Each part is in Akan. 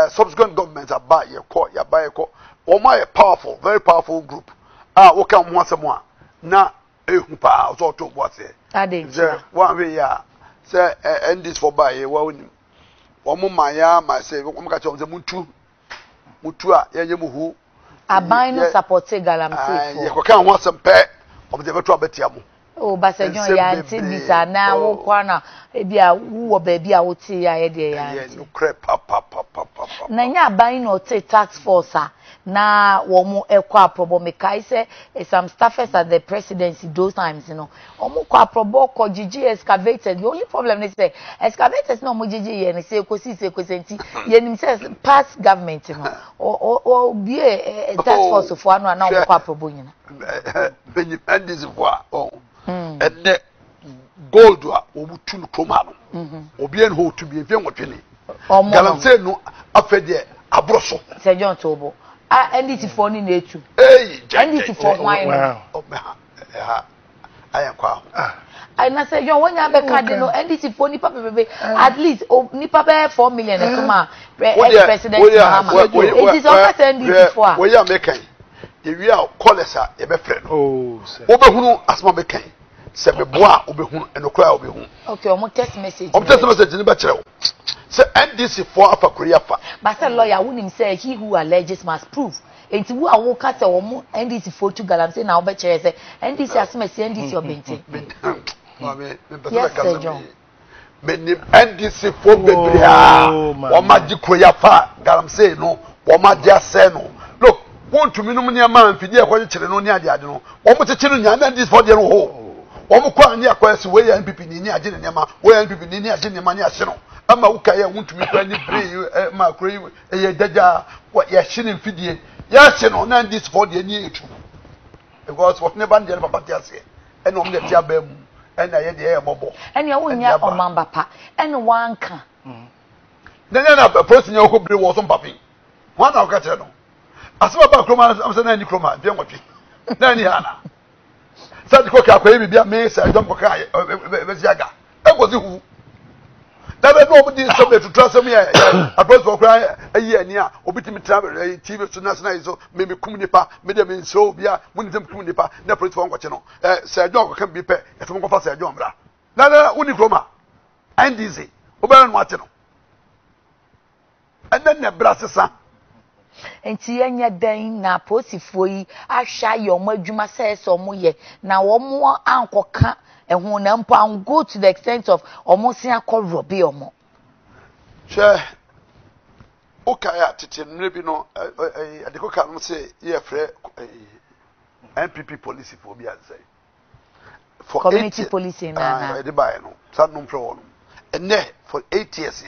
subsequent governments are buy your court, your buy a court. Or my powerful, very powerful group. What come once a more. Now, I was all to what's it. I didn't. One way, say, and this for buy a woman. One my myself, one catch on the Mutua, Yamu. I buy no support Galamsey. You can't want some pet of the virtual Betiamu. Oh, Basajon, ya Tibisa now, Kwana, Ebia, who baby, I would see I had no crap, papa. Nanya buying or take tax force. Na womo ekwa probo mekai say some staffers at the presidency those times, you know. Omo kwa probo ko GG excavated. The only problem is say excavators no mo GG ye ni say kwesenti ye nim say past government, you know. Or be a tax force for anu na kwa probo nyina. And this is what and the gold wa obutu no kroma no. Obi en ho to be efe nwotwe Galam say no afede abroso. Say John Tobo. NDC for ni netu. Hey, NDC for why? I am kwa. I na say John when you be card no NDC for nipa bebe at least nipa be 4 million e kuma president Mahama. It is over NDC for. We ya mekan. The we are callesa e be friend. Oh, sir. Obehunu asma mekan. Se be boa obehunu enokra obehunu. Okay, omo text message. Omo text message ni be kire. Say NDC for afa Korea fa. But say lawyer wouldn't say he who alleges must prove. Enti wo awo kata omo NDC for to galam say na obechere say NDC asema say NDC obente. Yes, sir, John. Many NDC for bebrea. O ma di Korea fa galam say no. O ma dia say no. Look, want to minimum near man fidi e kwa kire no ni ade ade no. O mo kire nya NDC for de no ho. O mo kwa ni akwasi we ya NPP ni ade ne ma. We ya NPP ni ade ne ma ni ase no. Ama ukaya wuntumi kwa ni brave ma kure ye daja ya shinin fidie ya se no na this for the ni etu because what never dey papa ti ase e no me dey aba mu e na ye dey e bobo e ne wonya omamba pa e ne wanka na person ya ko brave wo so papi wan na ka kire no asema ba kroma am se na ni kroma bi nwotwe na ni hana sa di ko ka kwa bibia me sa dom ko ka be ziaga e go zi hu Never know this subject to trust me. I press for cry a year near, obitimi travel, TV to national, so maybe Kumunipa, medium so, yeah, Munism Kumunipa, never for what you know. Sir John can be paid if I'm going to say John Bra. Nada Unicroma, NDC, Oberon Watino. And then the brasses. Enti enya dan na posifo yi ahwa ye omo adwuma says omo ye na omo ankoka ehun na mpo an go to the extent of omo sin akorobe omo she okaya tete nrebi no adekoka no say ye frɛ NPP police for bi ansay for community policing na e buy no sad no frɛ wono enne for 8 years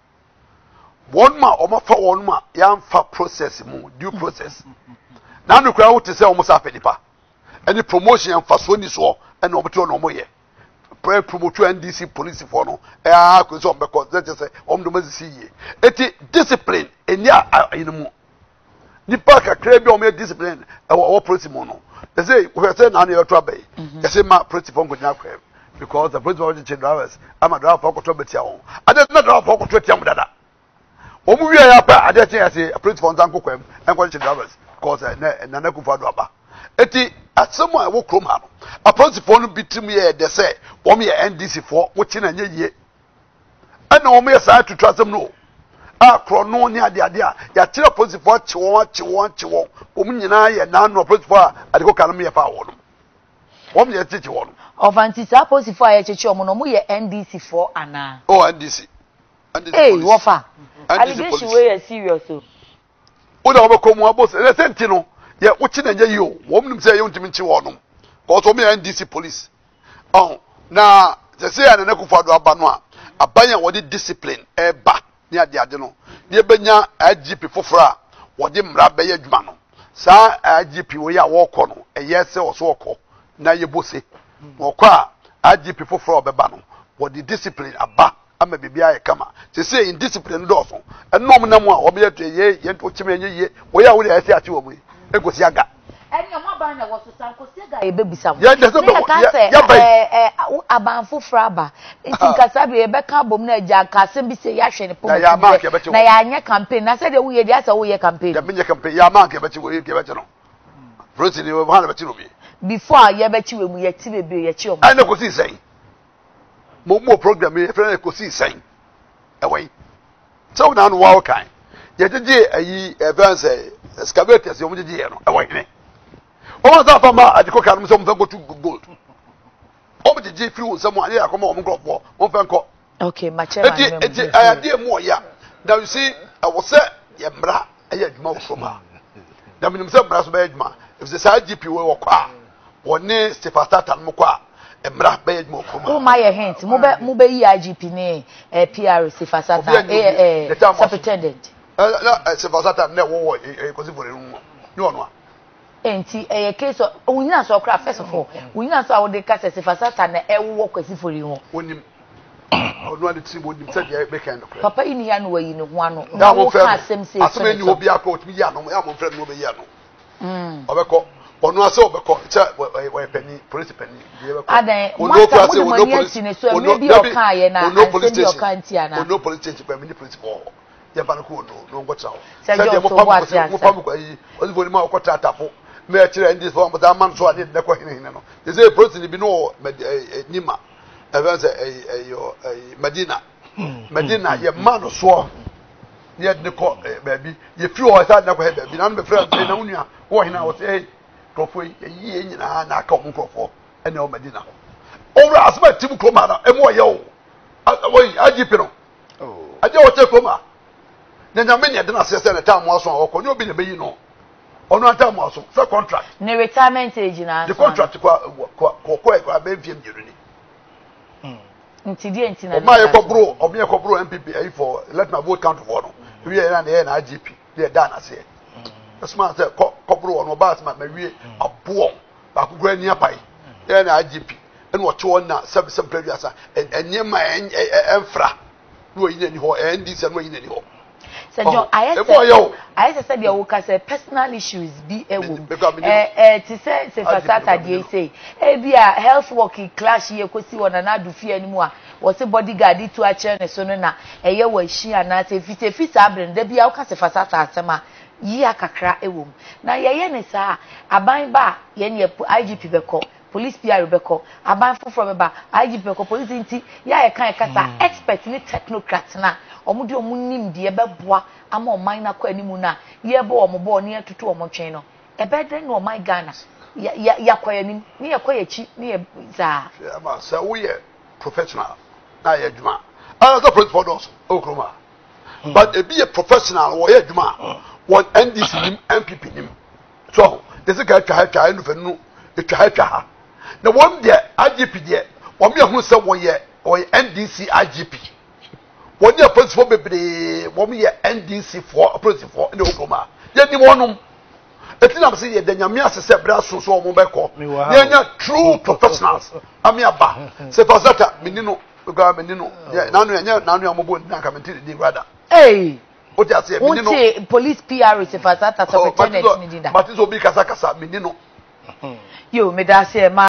one ma o ma fa one ma ya fa process mu due process na no kura wo te say o mo sa pedipa any promotion ya fa so ni so e na o beto no mo ye pre promote NDC police for no ko so be ko that say o do mazisi ye eti discipline enya mu ni pa kakra bi o me discipline o police mo no they say we say na na to abai they say ma police for go nyakwa because the police want to change drivers ama driver for ko to betia won ade na driver for ko to tiam dada omu wi ya pa ade chen ya say police for ntan kokwam enko change drivers because na na kufa do aba eti asemo a wo krom ha no a police for no bitim ye de say wo me NDC for wo chi na nye ye ana wo me sa to trasem no a kro no ni ade ade a ya kire police for chi won omu nyina ye na no police for ade ko kanum ye pa wo no wo me ye chi wo no of anti-sa police for ye chi omo no mu ye NDC for ana oh NDC hey wofa allegation we are serious so o da wo ko mu abos le senti no ye uchi na nye yo wo mnum say ye untimi nchi wo no cause o me NDC police oh na se say ana na kufa do aba no a abanya wo de discipline e ba ni ade no ye benya IGP fofora wo de mra be ye adwuma no sa IGP wo ya wo kɔ no e ye se wo so kɔ na ye bose wo kɔ a IGP fofora obeba no wo de discipline aba ama bibia ye kama se say in discipline do so enom na mu a wo be ye ye to chime ye wo ya wo de ase ati wo mu egosi aga eni omo fanya was sanko sega e baby sam ya just ya abanfo fraba nti nkasabe e beka bom na agya kasem bi se ya hwe ne pomo na ya anya campaign na say de wo ye dia say wo ye campaign ya menye campaign ya man ke bechi wo ye bechi no front ni wo han bechi no bi before ya bechi we mu ye ti bebe ye chi o ai na ko si sen mo program e friend ko si sen e wai so na no wa kan ye jeje ayi events excavators yo mo jeje ye no e wai ne o ma sa fa ma adiko kan mo so mo fa go to gold o mo jeje free wo samo ani akoma o mo grofo mo fa nko okay ma chairman eti ayade mo ya now you see I was say ye mra ayi adwuma wo so ma na minim say mra so ba adwuma if the IGP we wo kwa woni Cephas mo kwa emra ba adwuma wo so ma o ma ye hint mo be yi IGP ne PR Cephas superintendent na Cephas na wo ko si for mu ni ono a enti case unyina so kra first of all unyina so awode ka Cephas na ewo kwasi for mu onim ono ade ti bodim se dia be kan no kra papa ini ya no wayi ne ho ano na wo ka asem se asem ni obi aka otimi ya no ya mo frɛ no be ya no obekɔ ono ase obekɔ che we pani police pani die beko adan ono ko ase ono police ne so maybe o kan ye na ono police station o kan ti ana ono police station pa mini police for ya ba no ko no ngo tra o se dia mo pa mo ko yi o bo ni ma ko tra tafo me a kire ndi so mo da man so ade de ko hine no they say police ni bi no nima events Medina ye man so ye de ko baby ye fi o sa na ko baby na no be friend na unua wo hina wo say krofo ye nyina na aka mo krofo ene o Medina owra asma tim kroma na emo ye o IGP no aje wo che kroma nyanya me ne de na se na time aso akọ ni obi na be yi no ono time aso se contract ne retirement age na the contract kwa be fiem jiruni ntidi entina ma ye kobro obi ye kobro MPP ayi for let my vote count for no we na na IGP dey da na se asma say kobro no ba asma ma wie abo ba ku gura ni apai ye na IGP en wo che won na sub previous enye ma enfra no yi ni ho NDC no yi ni ho John, I said there will cause personal issues be a woman. To say Saturday say, be a health working clash here, because you want to do fear anymore. Was a bodyguard to a chair and so na a year was she and I say, if it's a abrin, there be a case of Fasata, ye a cacra a womb. Now, ye sa, a bind bar, yen ye IGP Beko, police PR Rebecca, a bind from a bar, IGP Beko, police inti, ya a kind of cata, expert in technocrats now. Omudio munim de ebeboa ama o man na kwa animu na ye bo o mo bo ne atutu o mo twen no ebede no my Ghana ya kwa anim ne ye kwa yachi ne ye za ma say we professional na ye adwuma the principal does okroma but e be a professional wo ye adwuma one NDC nim MPP nim so this guy twa enu fenu twa ha na won de IGP de wo me hu say wo ye NDC IGP when you press for baby, when we NDC for pressing for in the Oklahoma, yet you want them. It's not say that Yamia said, Brasso, so Mobeko. They are true professionals. Amiaba, Cephas, Menino, Menino, now you are mobile, now come into the rather. Hey, what I say, police PR is Cephas, but it's will be Casacasa, Menino. You made us say,